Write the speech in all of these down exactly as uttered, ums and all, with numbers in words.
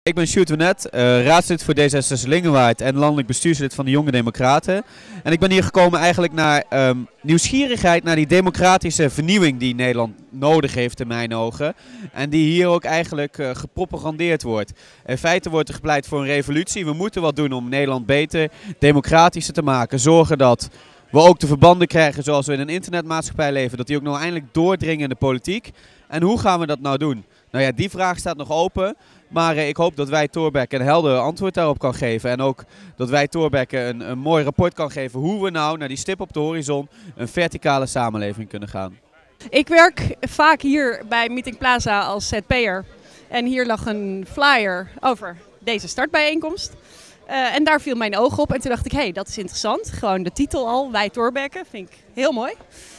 Ik ben Sjoerd Wenet, uh, raadslid voor D zesenzestig Lingewaard en landelijk bestuurslid van de Jonge Democraten. En ik ben hier gekomen eigenlijk naar um, nieuwsgierigheid naar die democratische vernieuwing die Nederland nodig heeft in mijn ogen. En die hier ook eigenlijk uh, gepropagandeerd wordt. In feite wordt er gepleit voor een revolutie. We moeten wat doen om Nederland beter, democratischer te maken. Zorgen dat we ook de verbanden krijgen zoals we in een internetmaatschappij leven. Dat die ook nou eindelijk doordringen in de politiek. En hoe gaan we dat nou doen? Nou ja, die vraag staat nog open. Maar uh, ik hoop dat wij Thorbecke een helder antwoord daarop kan geven. En ook dat wij Thorbecke een, een mooi rapport kan geven hoe we nou naar die stip op de horizon een verticale samenleving kunnen gaan. Ik werk vaak hier bij Meeting Plaza als Z P'er. En hier lag een flyer over deze startbijeenkomst. Uh, en daar viel mijn oog op en toen dacht ik, hé, hey, dat is interessant. Gewoon de titel al, Wij Thorbecke, vind ik heel mooi.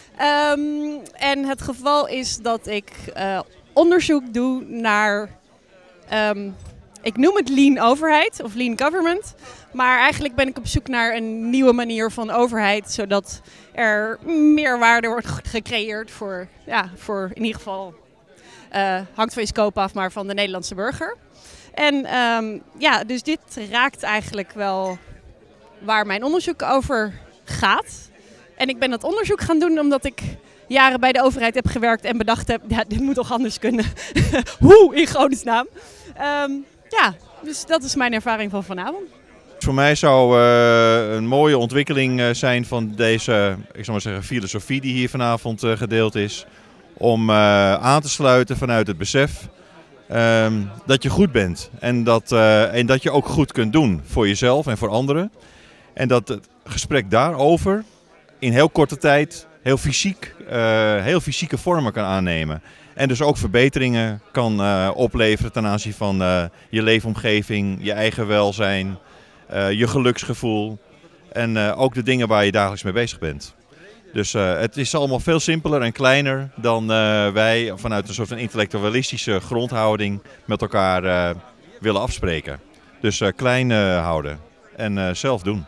Um, en het geval is dat ik uh, onderzoek doe naar... Um, ik noem het lean overheid of lean government, maar eigenlijk ben ik op zoek naar een nieuwe manier van overheid, zodat er meer waarde wordt gecreëerd voor, ja, voor in ieder geval, uh, hangt van je scope af, maar van de Nederlandse burger. En um, ja, dus dit raakt eigenlijk wel waar mijn onderzoek over gaat. En ik ben dat onderzoek gaan doen omdat ik jaren bij de overheid heb gewerkt en bedacht heb, ja, dit moet toch anders kunnen. Hoe, in godesnaam. Um, ja, dus dat is mijn ervaring van vanavond. Voor mij zou uh, een mooie ontwikkeling uh, zijn van deze, ik zou maar zeggen, filosofie die hier vanavond uh, gedeeld is. Om uh, aan te sluiten vanuit het besef um, dat je goed bent. En dat, uh, en dat je ook goed kunt doen voor jezelf en voor anderen. En dat het gesprek daarover in heel korte tijd heel fysiek, uh, heel fysieke vormen kan aannemen. En dus ook verbeteringen kan uh, opleveren ten aanzien van uh, je leefomgeving, je eigen welzijn, uh, je geluksgevoel en uh, ook de dingen waar je dagelijks mee bezig bent. Dus uh, het is allemaal veel simpeler en kleiner dan uh, wij vanuit een soort van intellectualistische grondhouding met elkaar uh, willen afspreken. Dus uh, klein uh, houden en uh, zelf doen.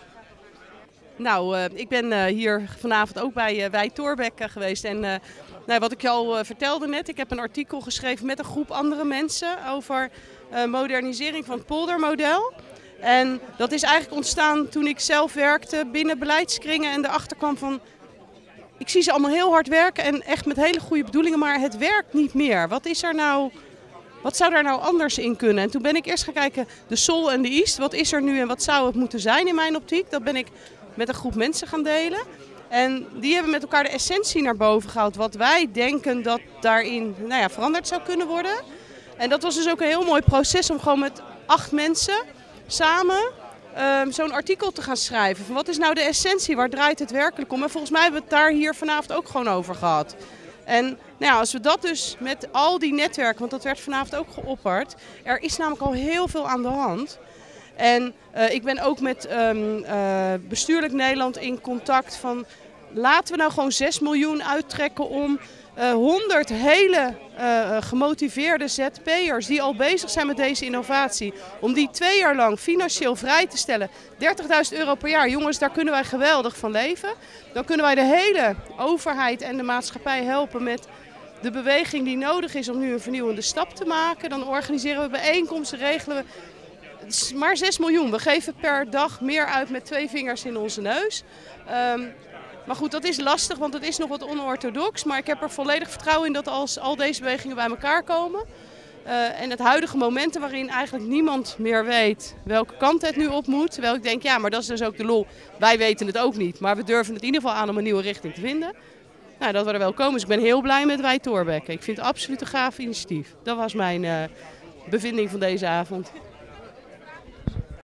Nou, uh, ik ben uh, hier vanavond ook bij uh, Wij Thorbecke geweest en uh, nou, wat ik je al uh, vertelde net, ik heb een artikel geschreven met een groep andere mensen over uh, modernisering van het poldermodel. En dat is eigenlijk ontstaan toen ik zelf werkte binnen beleidskringen en erachter kwam van, ik zie ze allemaal heel hard werken en echt met hele goede bedoelingen, maar het werkt niet meer. Wat is er nou, wat zou daar nou anders in kunnen? En toen ben ik eerst gaan kijken, de Sol en de East, wat is er nu en wat zou het moeten zijn in mijn optiek? Dat ben ik met een groep mensen gaan delen. En die hebben met elkaar de essentie naar boven gehaald. Wat wij denken dat daarin nou ja, veranderd zou kunnen worden. En dat was dus ook een heel mooi proces om gewoon met acht mensen samen um, zo'n artikel te gaan schrijven. Van wat is nou de essentie? Waar draait het werkelijk om? En volgens mij hebben we het daar hier vanavond ook gewoon over gehad. En nou ja, als we dat dus met al die netwerken, want dat werd vanavond ook geopperd. Er is namelijk al heel veel aan de hand. En uh, ik ben ook met um, uh, Bestuurlijk Nederland in contact van laten we nou gewoon zes miljoen uittrekken om uh, honderd hele uh, gemotiveerde Z P'ers die al bezig zijn met deze innovatie, om die twee jaar lang financieel vrij te stellen. dertigduizend euro per jaar, jongens, daar kunnen wij geweldig van leven. Dan kunnen wij de hele overheid en de maatschappij helpen met de beweging die nodig is om nu een vernieuwende stap te maken. Dan organiseren we bijeenkomsten, regelen we. Het is maar zes miljoen. We geven per dag meer uit met twee vingers in onze neus. Um, maar goed, dat is lastig, want het is nog wat onorthodox. Maar ik heb er volledig vertrouwen in dat als al deze bewegingen bij elkaar komen. Uh, en het huidige momenten waarin eigenlijk niemand meer weet welke kant het nu op moet. Terwijl ik denk, ja, maar dat is dus ook de lol. Wij weten het ook niet, maar we durven het in ieder geval aan om een nieuwe richting te vinden. Nou, dat we er wel komen. Dus ik ben heel blij met Wij Thorbecke. Ik vind het absoluut een gaaf initiatief. Dat was mijn uh, bevinding van deze avond.